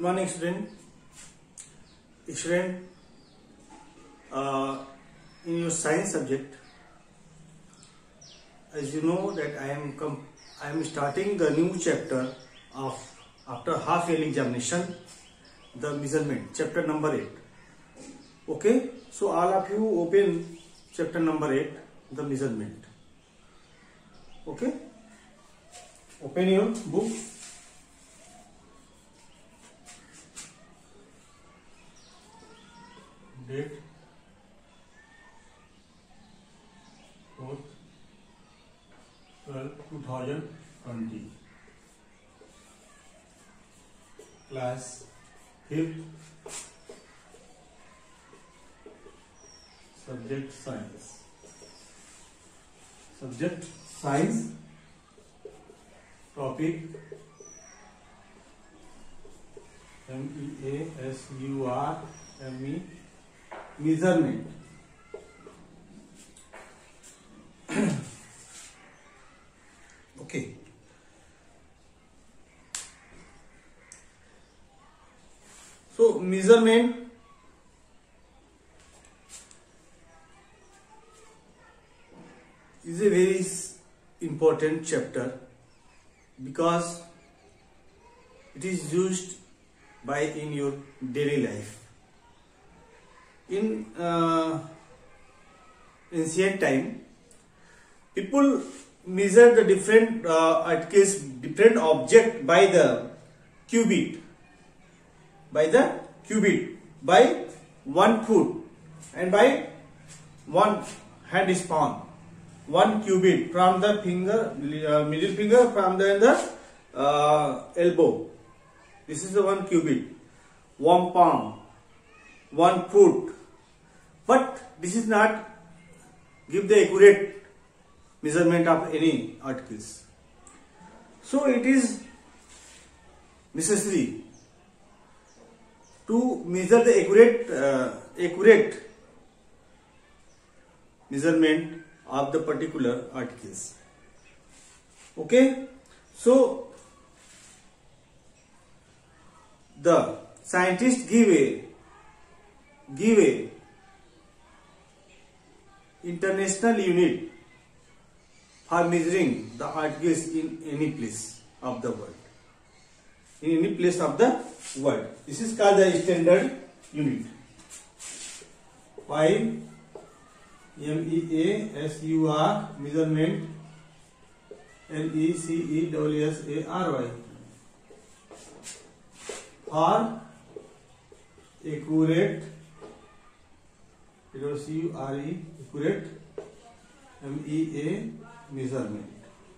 morning, student. In your science subject, as you know that I am starting the new chapter of after half yearly examination, the measurement, chapter number 8. Okay, so all of you open chapter number 8, the measurement. Okay, open your book. Date 4th 12 2020, class 5th, subject science, topic MEASURME, measurement. Okay, so measurement is a very important chapter because it is used by in your daily life. In ancient time, people measure the different articles, different object by the cubit, by 1 foot and by 1 hand span. 1 cubit from the finger, middle finger from the elbow. This is the 1 cubit. 1 palm, 1 foot. But this is not give the accurate measurement of any articles. So it is necessary to measure the accurate measurement of the particular articles. Okay, so the scientists give a international unit for measuring the articles in any place of the world. In any place of the world, this is called the standard unit. While MEASUR, measurement, LECESSARY, for accurate, accurate, MEA, measurement.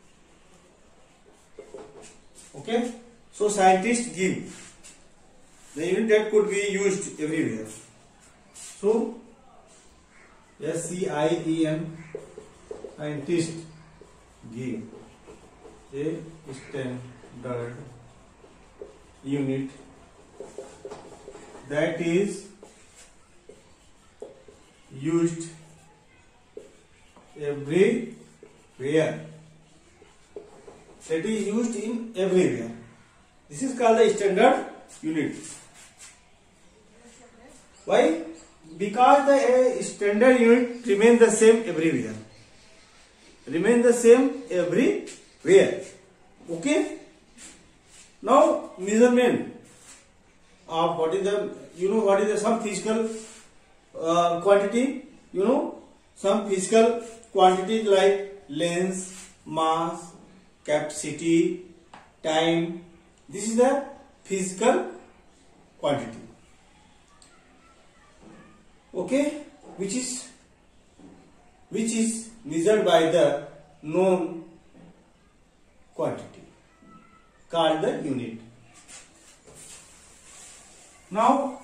Okay, so scientists give the unit that could be used everywhere. So SCIEM, scientists give a standard unit that is used everywhere. That is used in everywhere. This is called the standard unit. Why? Because the standard unit remains the same everywhere. Okay. Now measurement of what is the some physical quantity. Some physical quantities like length, mass, capacity, time. This is the physical quantity. Okay, which is measured by the known quantity called the unit. Now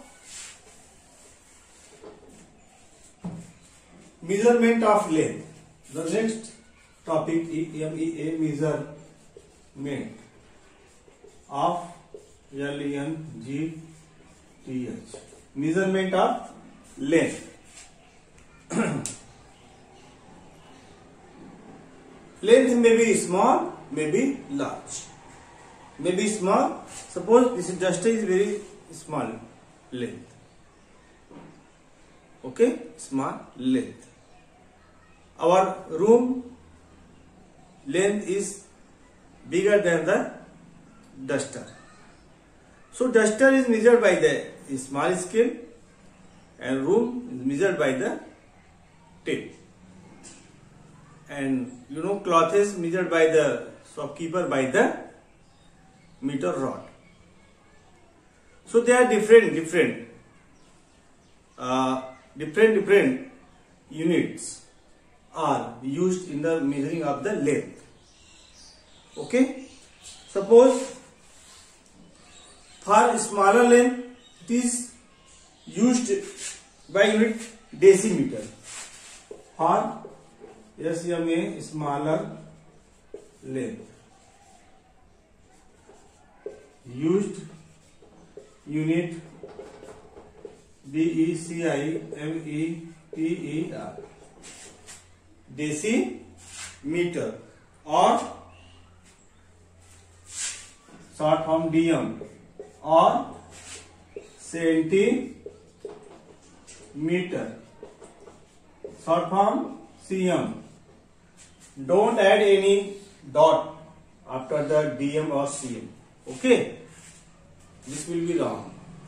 measurement of length. The next topic is MEA, measurement of LENGTH, measurement of length. Length may be small, may be large. May be small. Suppose this duster is very small length. Okay, small length. Our room length is bigger than the duster. So duster is measured by the small scale and room is measured by the tape. And cloth is measured by the shopkeeper by the meter rod. So they are different units are used in the measuring of the length. Okay, suppose for smaller length it is used by unit decimeter. For SMA smaller length used unit decimeter decimeter or short form DM or centimeter short form CM. Don't add any dot after the DM or CM. Okay, this will be wrong.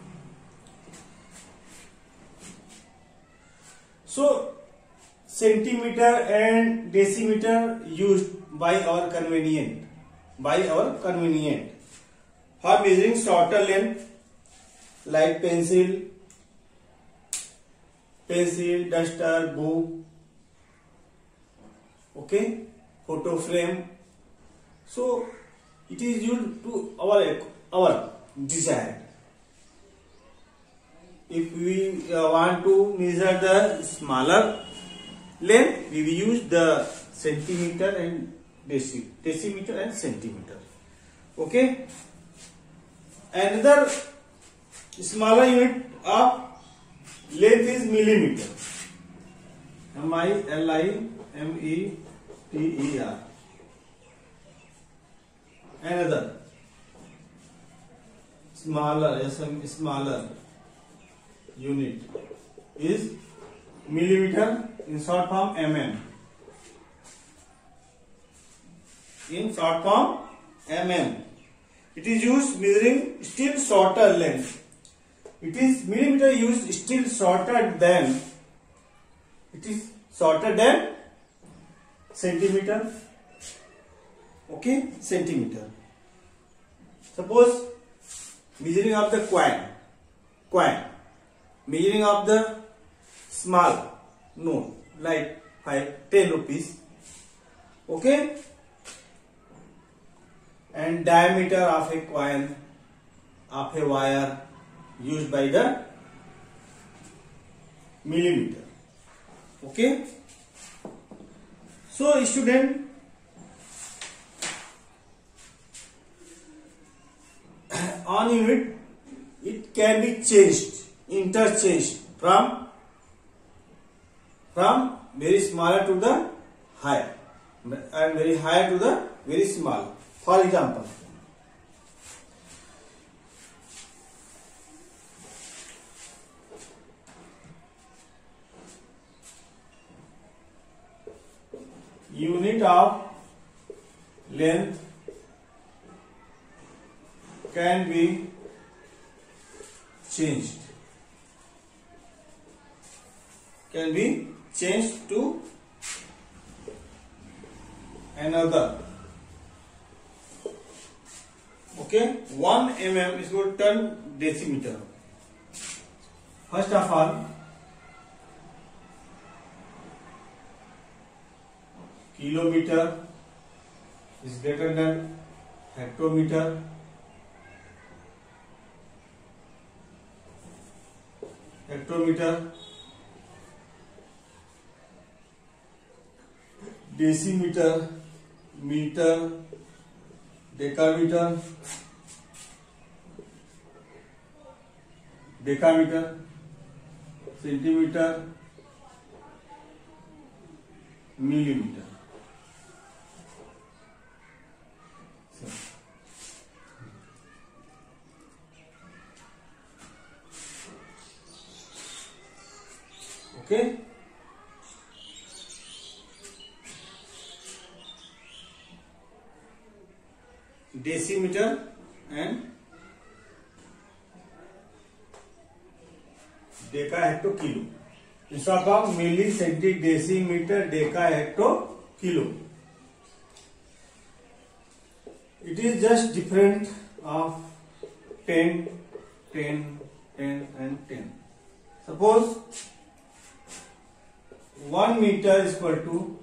So centimeter and decimeter used by our convenient for measuring shorter length like pencil, duster, book, okay, photo frame. So it is used to our desire. If we want to measure the smaller length, we will use the centimeter and decimeter and centimeter. Okay. Another smaller unit of length is millimeter. millimeter. Another smaller unit is millimeter, in short form mm. In short form mm. It is used measuring still shorter length. It is millimeter used still shorter than centimeter. Okay, centimeter. Suppose measuring of the coin, measuring of the small note like 10 rupees. Okay, and diameter of a coin of a wire used by the millimeter. Okay, so student, on unit it can be interchanged from very smaller to the higher and very higher to the very small. For example, unit of length can be changed to another. Okay, 1 mm is equal to 10 decimeter. First of all, kilometer is greater than hectometer. Decimeter, meter, decameter, centimeter, millimeter. Okay. Decimeter and decahectokilo. Instead of milli, centi, decimeter, decahectokilo. It is just different of 10, 10, 10 and 10. Suppose 1 meter is equal to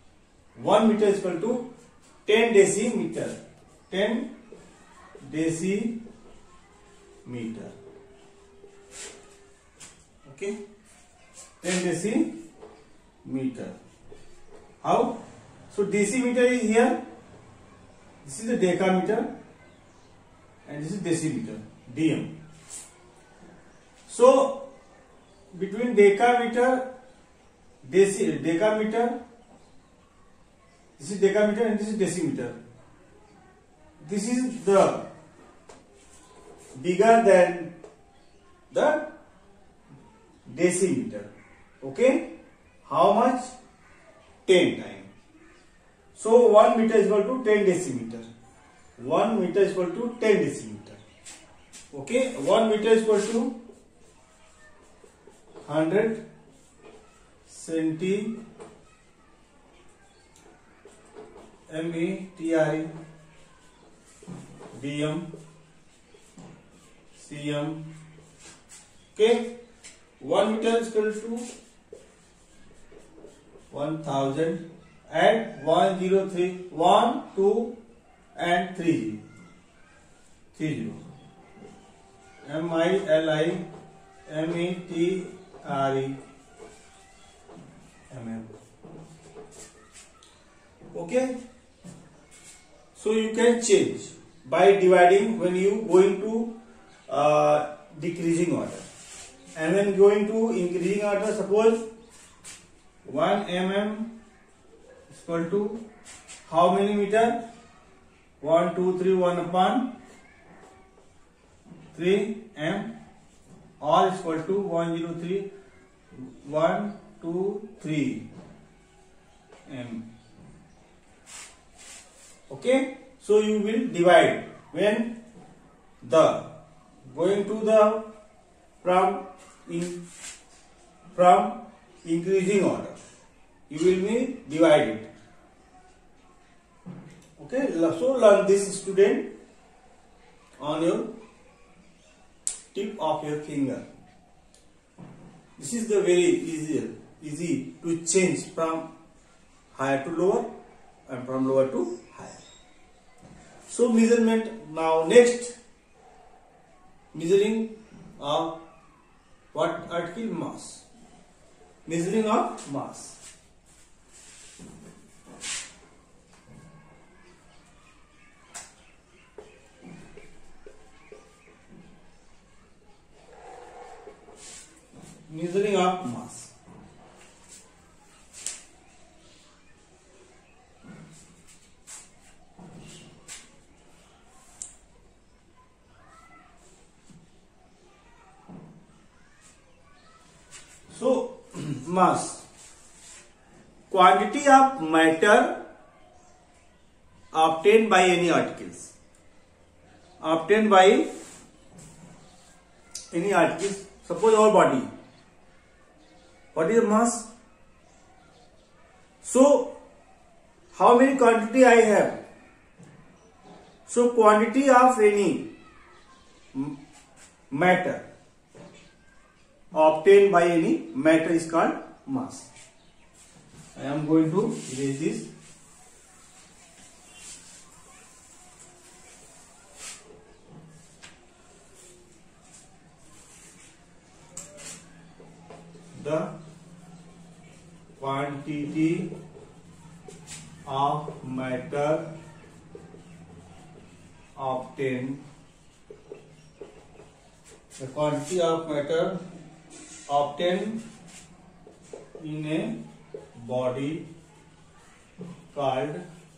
10 decimeter. 10 decimeter. Okay, 10 decimeter. How? So decimeter is here. This is the decameter and this is decimeter, dm. So between decameter, decameter, this is decameter and this is decimeter. This is the bigger than the decimeter. Okay, how much? 10 times. So 1 meter is equal to 10 decimeter. 1 meter is equal to 10 decimeter. Okay, 1 meter is equal to 100 centi metre dm cm. Okay, 1 meter is equal to 1000 and 103 1 2 and 30 MILI METRE mm. Okay, so you can change by dividing when you going to decreasing order, and when going to increasing order, suppose 1 mm is equal to how many meter? 1 2 3 1 upon 3 m, all is equal to 103 1 2 3 m. Okay, so you will divide when the going to the from increasing order, you will be divided. Okay, so learn this, student, on your tip of your finger. This is the very easy to change from higher to lower and from lower to higher. So measurement, now next measuring of what article? Mass. Measuring of mass. Measuring of mass. So mass, quantity of matter obtained by any articles. Obtained by any articles. Suppose our body. What is the mass? So how many quantity I have? So quantity of any matter obtained by any matter is called mass. I am going to erase this. The quantity of matter obtained, the quantity of matter obtained in a body called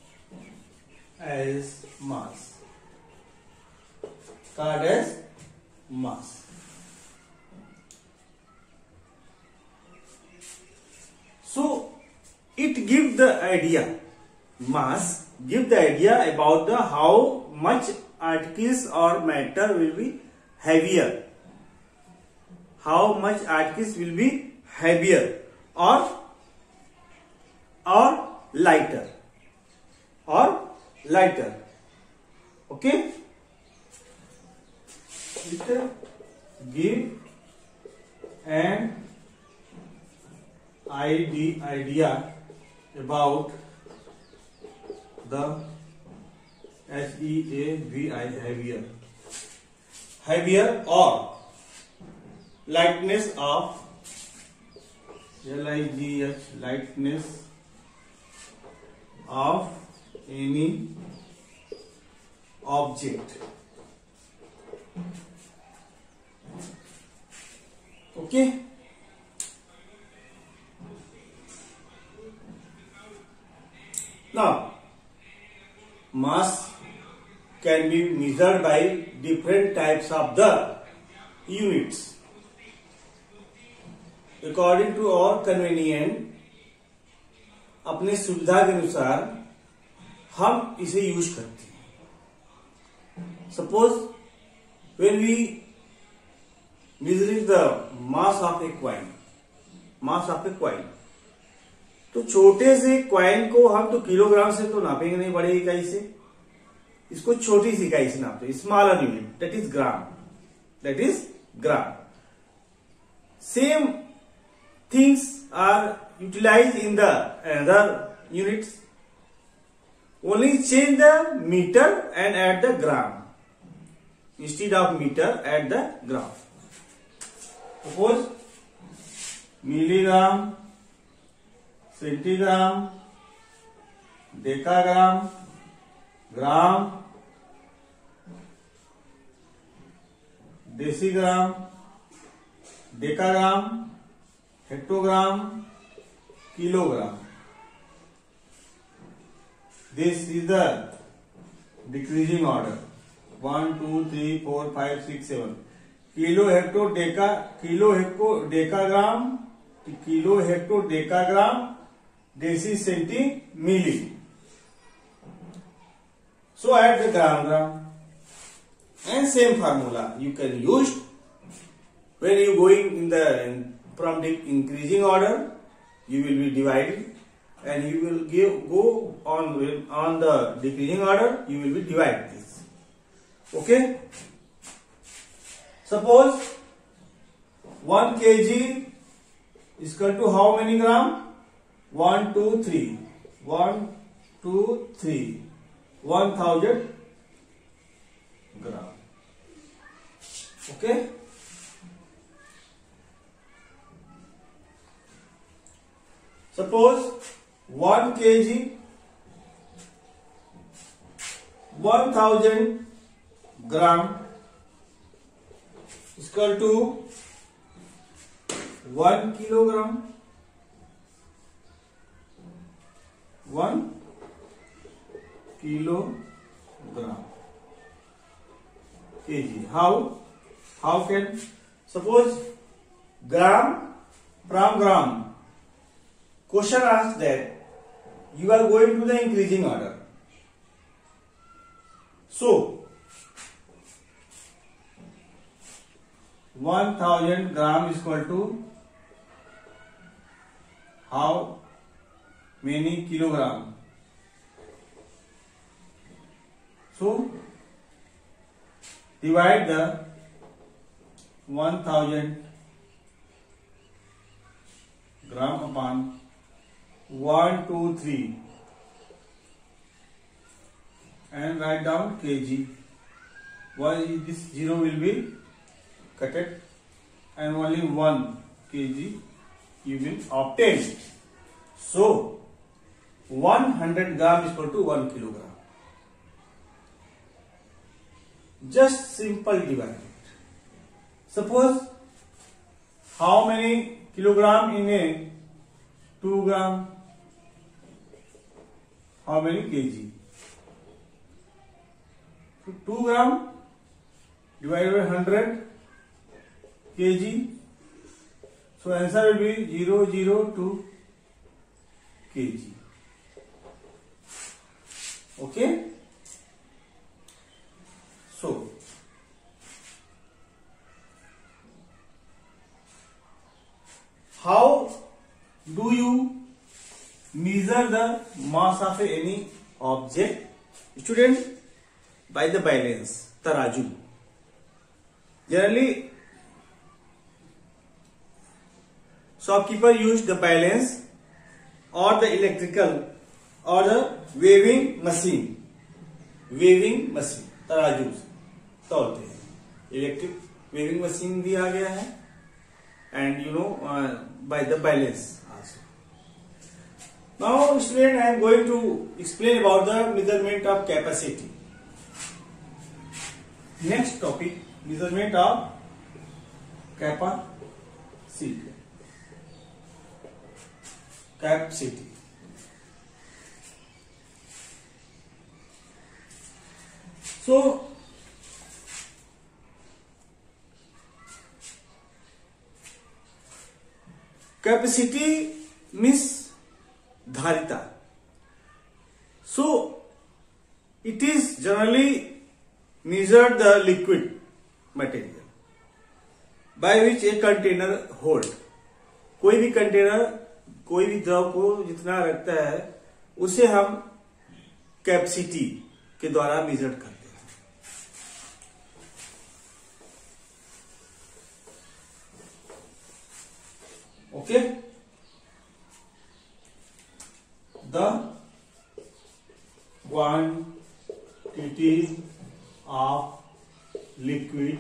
as mass. Called as mass. it gives the idea, mass give the idea about the how much articles or matter will be heavier, how much articles will be heavier or lighter, okay. It give an idea about the heavier or lightness of lightness of any object, okay. Now mass can be measured by different types of the units according to our convenient, अपने सुविधा के अनुसार हम इसे use करते हैं. Suppose when we measuring the mass of a coin, तो छोटे से क्वाइन को हम तो किलोग्राम से तो नापेंगे नहीं, बड़े इकाई से. इसको छोटी सी इकाई से नापते, smaller unit, that is gram. Same things are utilized in the other units, only change the metre and at the gram instead of metre at the gram. Suppose milligram, centigram, decagram, gram, decigram, decagram, hectogram, kilogram. This is the decreasing order. 1, 2, 3, 4, 5, 6, 7. Kilo hecto decagram, deci, centi, milli. So add the gram. And same formula you can use when you going in the from the increasing order. You will be dividing, and you will go on the decreasing order. You will be divide this. Okay. Suppose 1 kg is equal to how many gram? 1, 2, 3. 1, 2, 3. 1000 gram. Okay. Suppose 1 kg 1000 gram is equal to 1 kilogram. 1 kilogram kg. How can? Suppose gram from gram. Question asks that you are going to the increasing order. So 1000 gram is equal to how many kilogram? So divide the 1000 gram upon 1, 2, 3 and write down kg. Why this 0 will be cutted and only 1 kg you will obtain. So 100 gram is equal to 1 kilogram. Just simple divide. Suppose how many kilogram in a 2 gram? How many kg? So 2 gram divided by 100 kg. So answer will be 002 kg. Okay. So how do you measure the mass of any object? Student, by the balance, taraju. Generally, shopkeeper use the balance or the electrical or the weighing machine. तराजू तौलते हैं. Electric weighing machine भी आ गया है, and by the balance also. Now student, I am going to explain about the measurement of capacity. Next topic, measurement of capacity. So capacity means धारिता. So it is generally measured the liquid material by which a container hold. कोई भी container कोई भी द्रव को जितना रखता है उसे हम कैपेसिटी के द्वारा मेजर करते हैं. Okay. The quantity of liquid,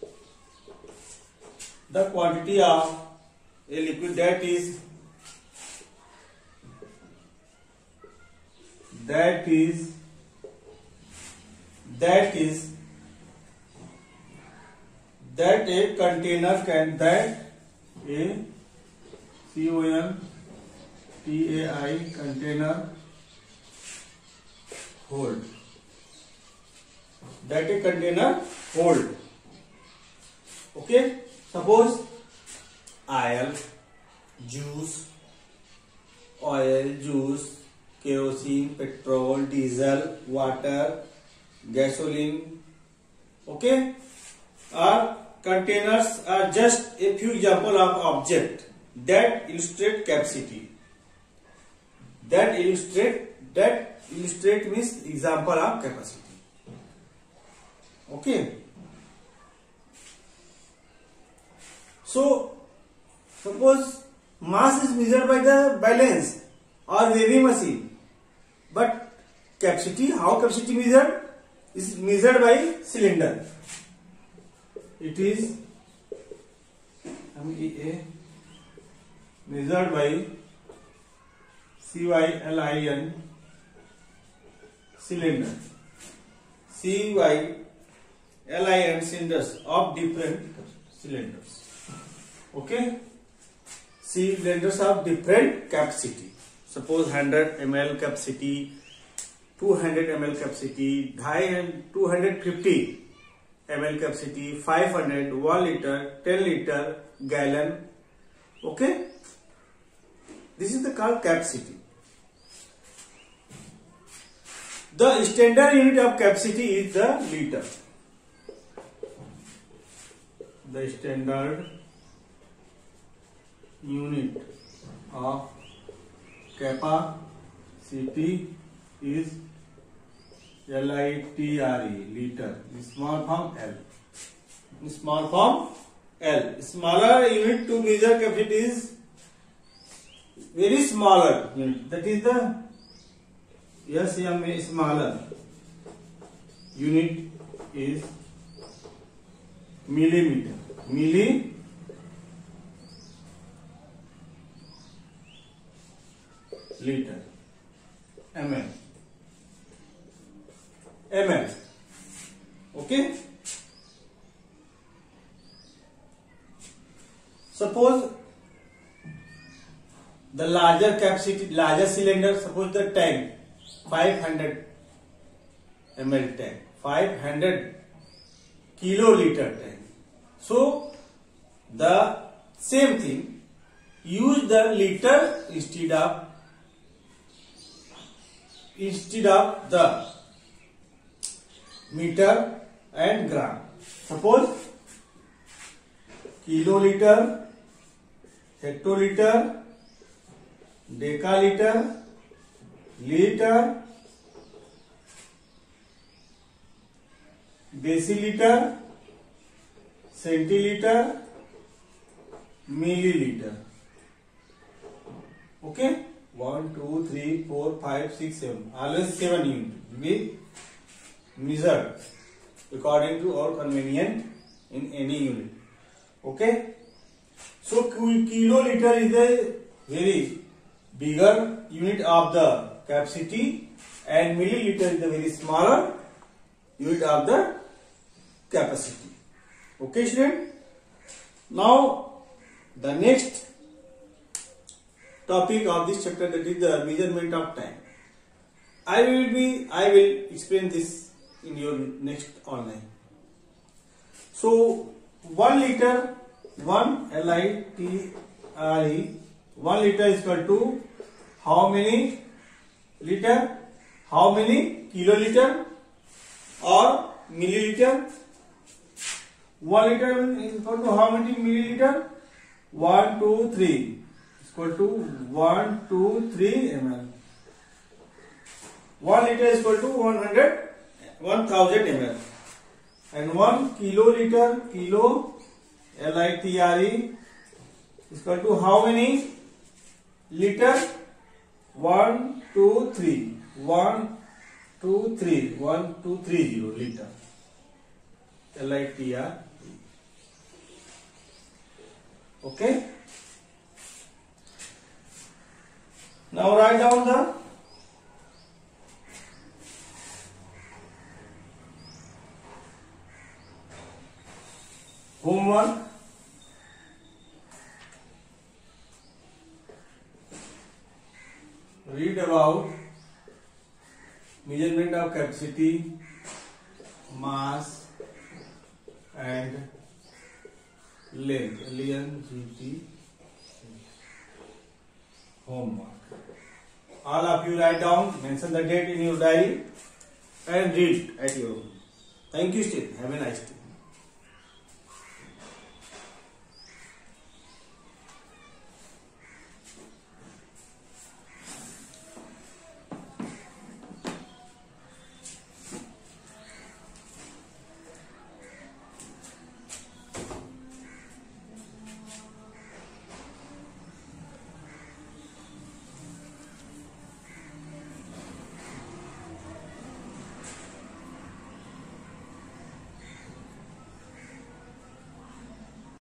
a liquid that is that a container can, that a CONTAI container hold, that a container hold. Okay, suppose oil, juice, kerosene, petrol, diesel, water, gasoline. Okay, our containers are just a few example of object that illustrate capacity. That illustrate means example of capacity. Okay. So suppose mass is measured by the balance or weighing machine, but capacity, how capacity measured? Is measured by cylinder. It is measured by CYLIN cylinder. CYLIN cylinders of different cylinders. Okay, cylinders of different capacity. Suppose 100 ml capacity, 200 ml capacity, 250 ml capacity, 500, 1 liter, 10 liter, gallon. Okay, this is the called capacity. The standard unit of capacity is the liter. The standard unit of capacity is LITRE, liter. Small form L. Smaller unit to measure capacity is very smaller unit. That is the smaller unit is millimeter. Liter. ml. Okay. Suppose the larger capacity, larger cylinder, suppose the tank 500 ml tank, 500 kiloliter tank. So the same thing, use the liter instead of instead of the meter and gram. Suppose kiloliter, hectolitre, decalitre, litre, decilitre, centilitre, millilitre. Okay, 1, 2, 3, 4, 5, 6, 7. Always 7 units will be measured according to our convenient in any unit. Okay. So kiloliter is the very bigger unit of the capacity and milliliter is the very smaller unit of the capacity. Okay, student. Now the next topic of this chapter, that is the measurement of time. I will explain this in your next online. So 1 liter, 1 LITRE, 1 liter is equal to how many liter, how many kiloliter or milliliter? 1 liter is equal to how many milliliter? 1, 2, 3 is equal to 1, 2, 3 ml. 1 liter is equal to 1000 ml. And 1 kiloliter, kilo LITRE is equal to how many liter? 1, 2, 3. 1, 2, 3. 1, 2, 3, 0 liter. LITRE. Okay. Now write down the homework. Read about measurement of capacity, mass and length. LNGT. Homework. All of you write down, mention the date in your diary and read at your home. Thank you, students. Have a nice day.